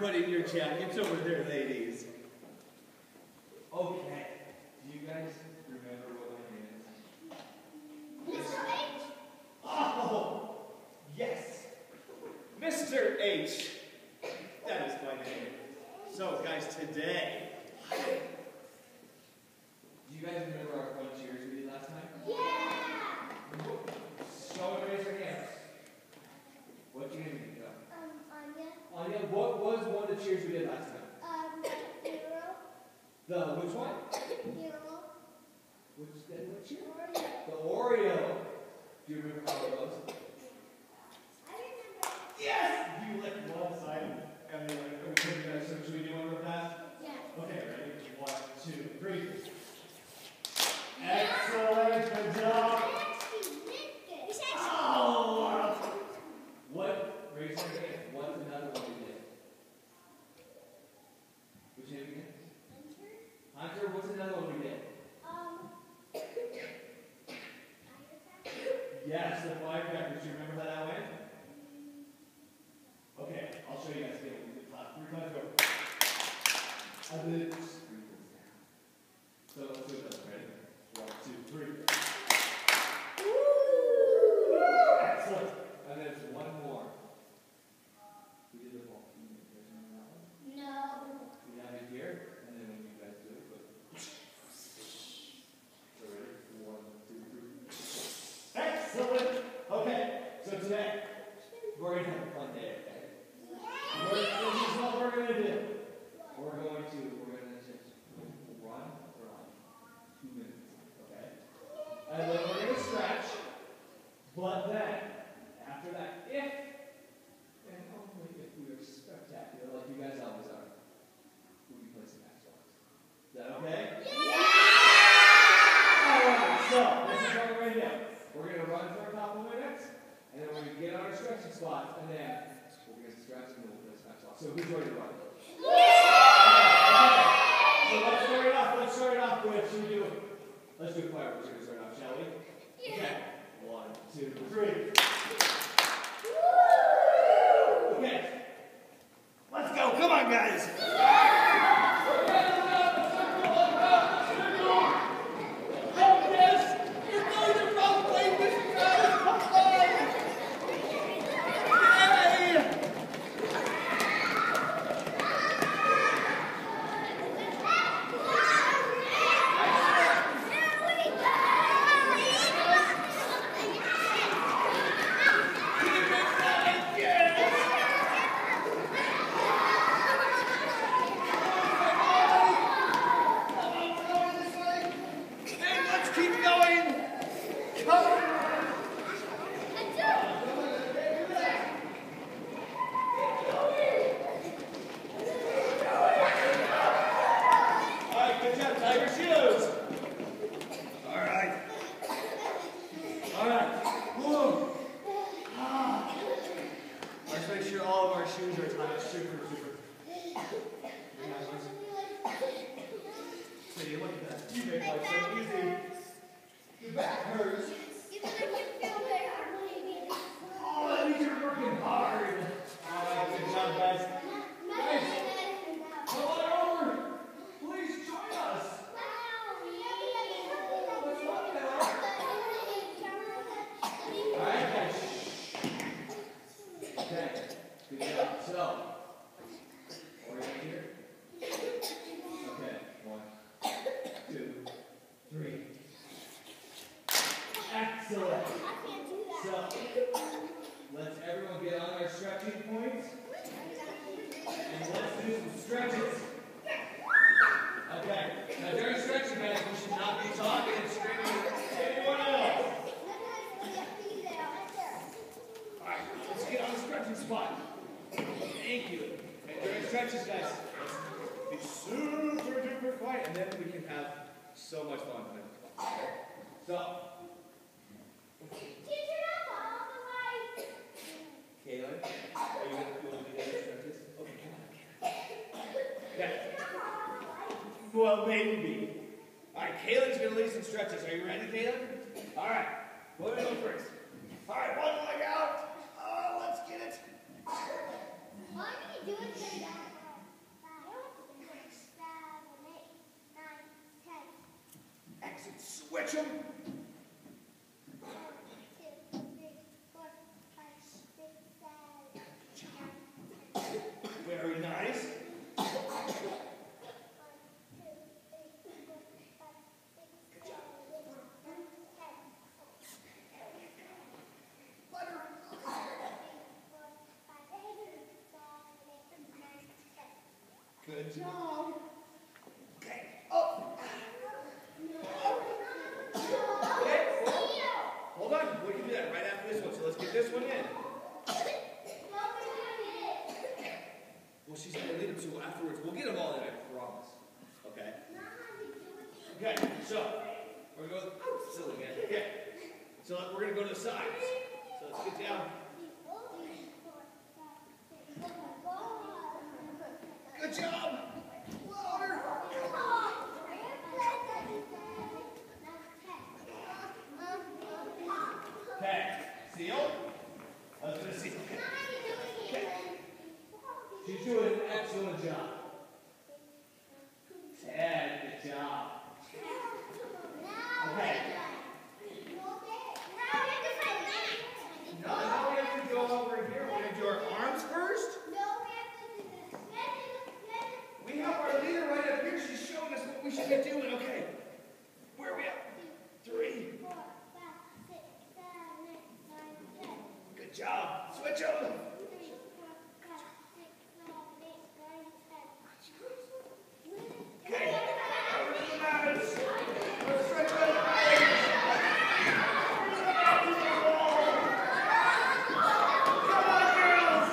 putting your jackets over there, ladies. Okay. Do you guys remember what my name is? Mr. H? Oh, yes. Mr. H. That is my name. So, guys, today, do you guys remember our fun cheers we did last time? Yeah! Show and raise your hands. What do you think of? Anya. Anya, what was one of the cheers we did last time? Hero. The which one? Hero. What cheer? Oreo. The Oreo. Do you remember how it goes? I remember. Yes! You lick one side and then so should we do one real fast? Yeah. Okay, ready? 1, 2, 3. Excellent, good job. Oh! What? Raise your hand. What's another one we did? Which name again? Hunter, what's another one we did? Yes, the firecrackers. Do you remember how that went? Okay, I'll show you guys again. We did clap 3 times, go. And then so let's do this. Ready? 1, 2, 3. Excellent. And then it's one more. We did the ball. You guys remember that one? No. We have it here, and then when you guys do it, go. So ready? 1, 2, 3. Excellent. Okay. So today we're gonna have a fun day. Okay? This is what we're gonna do. We're gonna just run for like 2 minutes. Okay? And then we're gonna stretch. But then, after that, if and only if we are spectacular, like you guys always are, we'll be placing Xbox. Is that okay? Yeah! Alright, so this is what we're going to do. We're going to run for a couple minutes, and then we're going to get on our stretching spots, and then we're going to stretch and then we'll place Xbox. So who's ready to run? Okay. So let's start it off with, let's do fireworks. We're going to start off, shall we? Okay. 1, 2, 3. Okay. Let's go. Come on, guys. Well, maybe. All right, Kaylin's going to lead some stretches. Are you ready, Kaylin? All right. What are we doing first? All right, one leg out. Oh, let's get it. Why do you do it like that? Switch them. 1, 2, 3, 4, 5, 6, 7, 8, 9, 10. Very nice. 1, 2, 3, 4, 5, 6, 7, 8, 9, 10. Good job. Okay. Up. Okay. Hold on. We can do that right after this one. So let's get this one in. Well, she's going to lead them, so afterwards we'll get them all in, I promise. Okay? Okay, so we're going to go, oh, silly man. Okay. So we're going to go to the sides. So let's get down. Good job. Louder. Okay. Seal. Let's do the seal. Okay. She's doing an excellent job. Ted, good job. Okay. Now we have to go over here. We're going to do our arms first. We have our leader right up here. She's showing us what we should be doing. Okay. Where are we at? 3. 4, 5, 6, 7, 8, 9, 10. Good job. Switch them. 3, 4, 5, 6, 7, 8, 9, 10. Okay. Over to the mountains. Let's stretch out the legs. Come on, girls.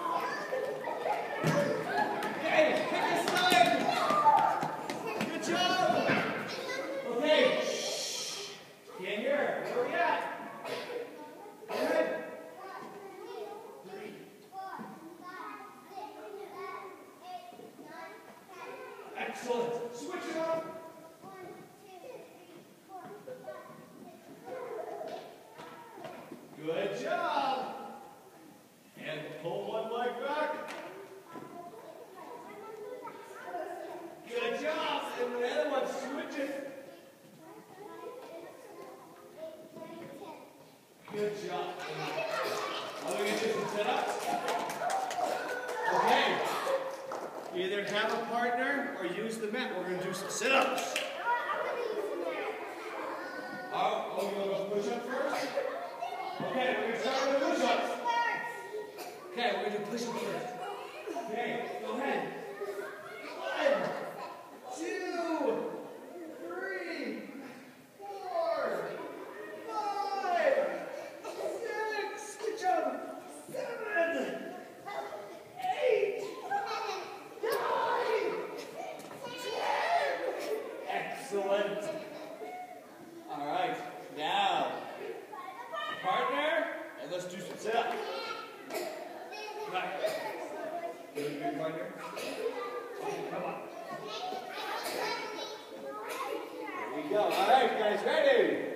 Okay, pick a side. Good job. Okay. Shh. Can't hear her. Where are we at? Go ahead. 3. 4, 5, 6, 7, 8, 9, 10. Excellent. Switch it up. 1, 2, 3, 4, 5, 6, 7. Good job. And pull one leg back. Good job. And the other one, switch it. Good job. Are we going to do some sit-ups? Okay. Either have a partner or use the mat. We're going to do some sit-ups. Oh, we're going to go push-up first? Okay, we're going to start with the push-ups. Okay, we're going to do push-ups first. Okay, go ahead. 1, 2, 3, 4, 5, 6, good job. 7, 8, 9, 10. Excellent. All right, now, partner, and let's do some sit-ups. Right. Good, partner. Come on. There we go. All right, guys, ready?